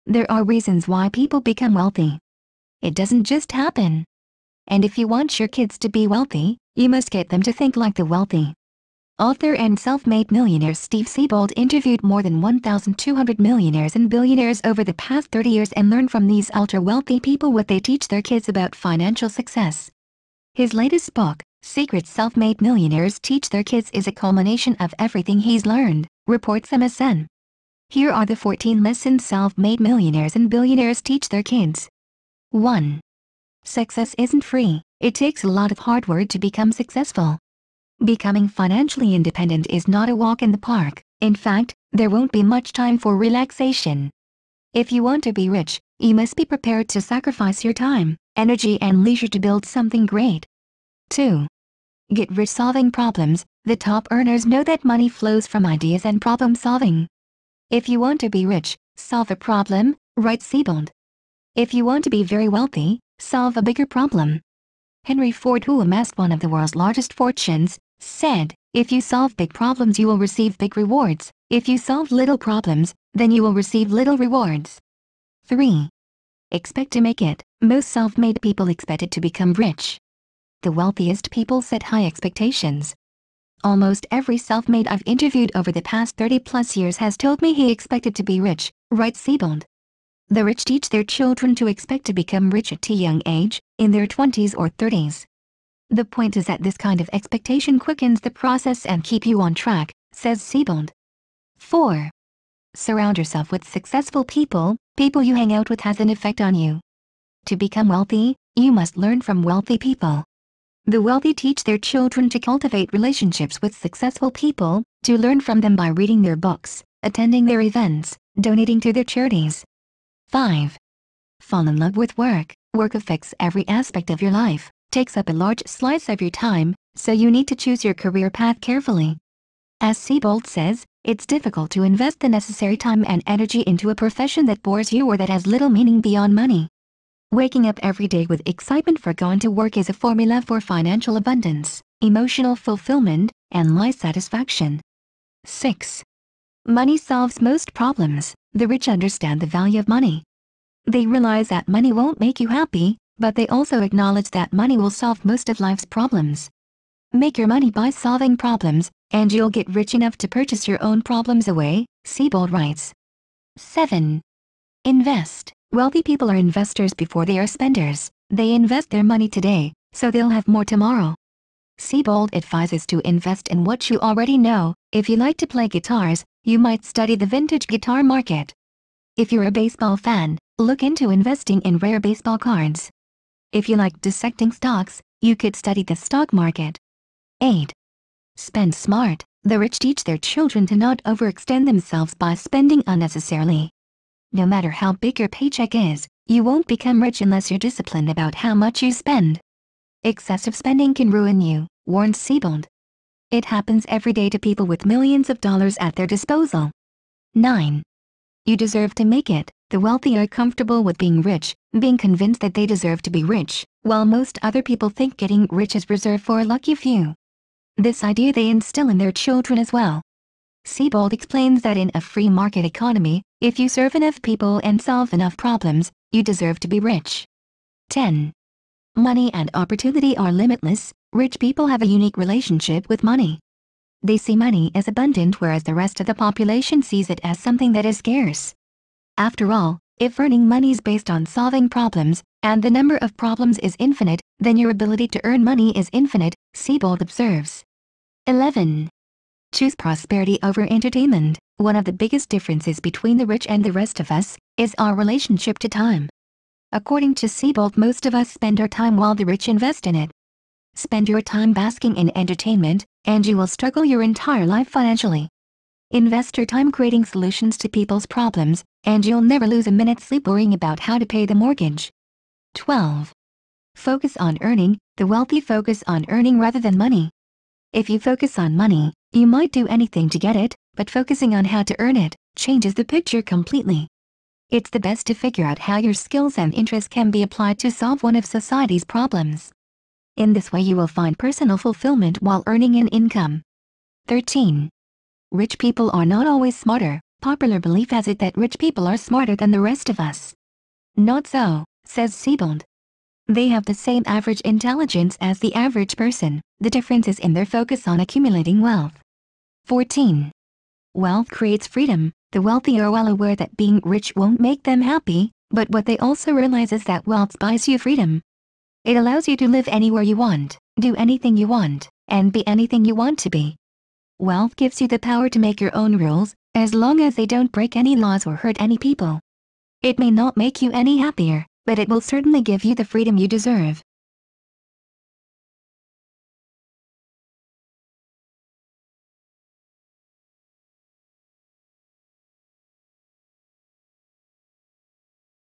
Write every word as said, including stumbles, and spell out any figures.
There are reasons why people become wealthy. It doesn't just happen. And if you want your kids to be wealthy, you must get them to think like the wealthy. Author and self-made millionaire Steve Siebold interviewed more than one thousand two hundred millionaires and billionaires over the past thirty years and learned from these ultra-wealthy people what they teach their kids about financial success. His latest book, Secret Self-Made Millionaires Teach Their Kids, is a culmination of everything he's learned, reports M S N. Here are the fourteen lessons self-made millionaires and billionaires teach their kids. one. Success isn't free. It takes a lot of hard work to become successful. Becoming financially independent is not a walk in the park. In fact, there won't be much time for relaxation. If you want to be rich, you must be prepared to sacrifice your time, energy and leisure to build something great. two. Get rich solving problems. The top earners know that money flows from ideas and problem solving. If you want to be rich, solve a problem, writes Siebold. If you want to be very wealthy, solve a bigger problem. Henry Ford, who amassed one of the world's largest fortunes, said, "If you solve big problems you will receive big rewards. If you solve little problems, then you will receive little rewards." three. Expect to make it. Most self-made people expected to become rich. The wealthiest people set high expectations. Almost every self-made I've interviewed over the past thirty plus years has told me he expected to be rich, writes Siebold. The rich teach their children to expect to become rich at a young age, in their twenties or thirties. The point is that this kind of expectation quickens the process and keep you on track, says Siebold. four. Surround yourself with successful people. People you hang out with has an effect on you. To become wealthy, you must learn from wealthy people. The wealthy teach their children to cultivate relationships with successful people, to learn from them by reading their books, attending their events, donating to their charities. five. Fall in love with work. Work affects every aspect of your life, takes up a large slice of your time, so you need to choose your career path carefully. As Siebold says, it's difficult to invest the necessary time and energy into a profession that bores you or that has little meaning beyond money. Waking up every day with excitement for going to work is a formula for financial abundance, emotional fulfillment, and life satisfaction. six. Money solves most problems. The rich understand the value of money. They realize that money won't make you happy, but they also acknowledge that money will solve most of life's problems. Make your money by solving problems, and you'll get rich enough to purchase your own problems away, Siebold writes. seven. Invest. Wealthy people are investors before they are spenders. They invest their money today, so they'll have more tomorrow. Siebold advises to invest in what you already know. If you like to play guitars, you might study the vintage guitar market. If you're a baseball fan, look into investing in rare baseball cards. If you like dissecting stocks, you could study the stock market. eight. Spend smart. The rich teach their children to not overextend themselves by spending unnecessarily. No matter how big your paycheck is, you won't become rich unless you're disciplined about how much you spend. Excessive spending can ruin you, warns Siebold. It happens every day to people with millions of dollars at their disposal. nine. You deserve to make it. The wealthy are comfortable with being rich, being convinced that they deserve to be rich, while most other people think getting rich is reserved for a lucky few. This idea they instill in their children as well. Siebold explains that in a free market economy, if you serve enough people and solve enough problems, you deserve to be rich. ten. Money and opportunity are limitless. Rich people have a unique relationship with money. They see money as abundant, whereas the rest of the population sees it as something that is scarce. After all, if earning money is based on solving problems, and the number of problems is infinite, then your ability to earn money is infinite, Siebold observes. eleven. Choose prosperity over entertainment. One of the biggest differences between the rich and the rest of us is our relationship to time. According to Siebold, most of us spend our time while the rich invest in it. Spend your time basking in entertainment, and you will struggle your entire life financially. Invest your time creating solutions to people's problems, and you'll never lose a minute's sleep worrying about how to pay the mortgage. twelve. Focus on earning. The wealthy focus on earning rather than money. If you focus on money, you might do anything to get it, but focusing on how to earn it changes the picture completely. It's the best to figure out how your skills and interests can be applied to solve one of society's problems. In this way you will find personal fulfillment while earning an income. thirteen. Rich people are not always smarter. Popular belief has it that rich people are smarter than the rest of us. Not so, says Siebold. They have the same average intelligence as the average person, the difference is in their focus on accumulating wealth. fourteen. Wealth creates freedom. The wealthy are well aware that being rich won't make them happy, but what they also realize is that wealth buys you freedom. It allows you to live anywhere you want, do anything you want, and be anything you want to be. Wealth gives you the power to make your own rules, as long as they don't break any laws or hurt any people. It may not make you any happier, but it will certainly give you the freedom you deserve.